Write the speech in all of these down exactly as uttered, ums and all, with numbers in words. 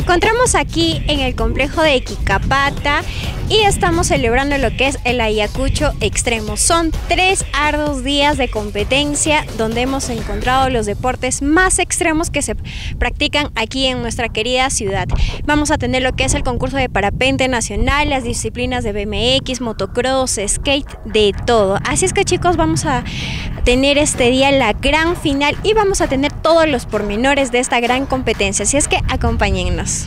encontramos aquí en el complejo de Quicapata y estamos celebrando lo que es el Ayacucho Extremo. Son tres arduos días de competencia donde hemos encontrado los deportes más extremos que se practican aquí en nuestra querida ciudad. Vamos a tener lo que es el concurso de parapente nacional, las disciplinas de B M X, motocross, skate, de todo. Así es que, chicos, vamos a tener este día la gran final y vamos a tener todos los pormenores de esta gran competencia. Así es que acompáñennos.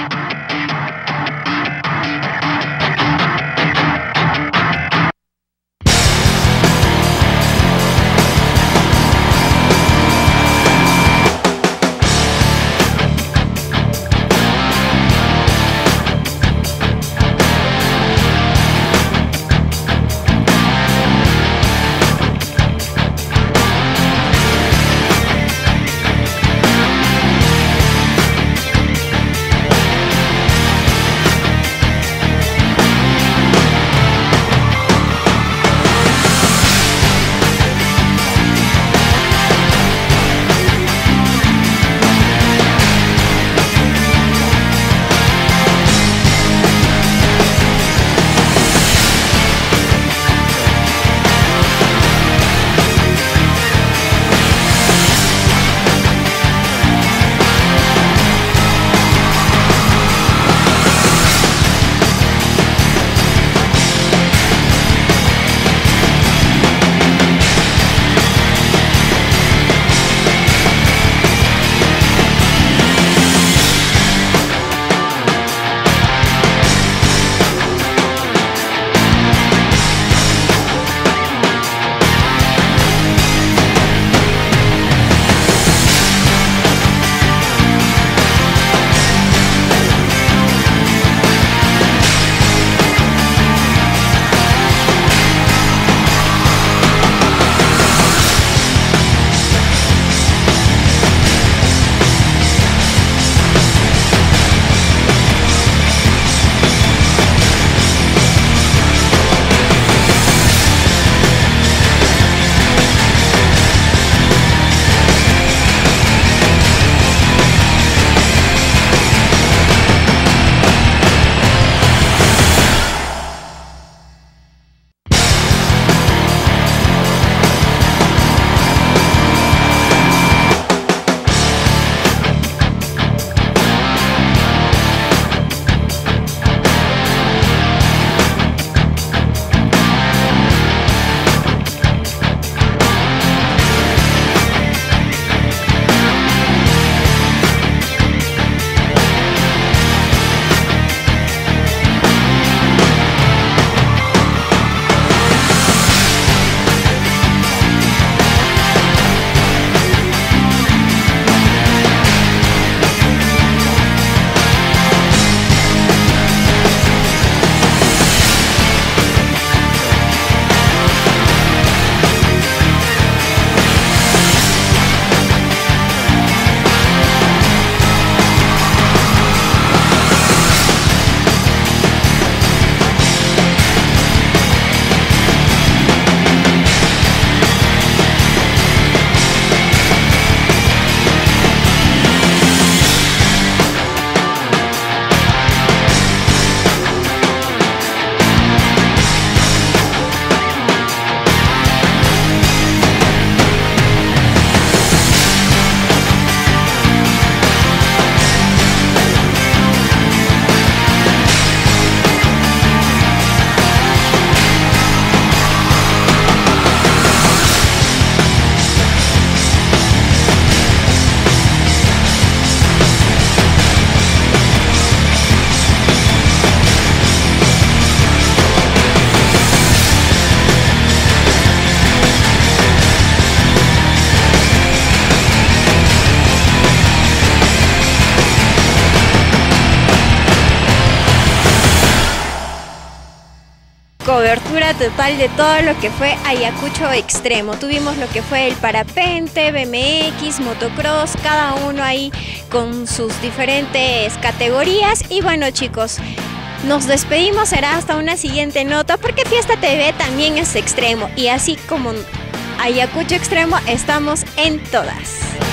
Cobertura total de todo lo que fue Ayacucho Extremo. Tuvimos lo que fue el parapente, B M X, motocross, cada uno ahí con sus diferentes categorías. Y bueno, chicos, nos despedimos, será hasta una siguiente nota, porque Fiesta T V también es extremo y así como Ayacucho Extremo estamos en todas.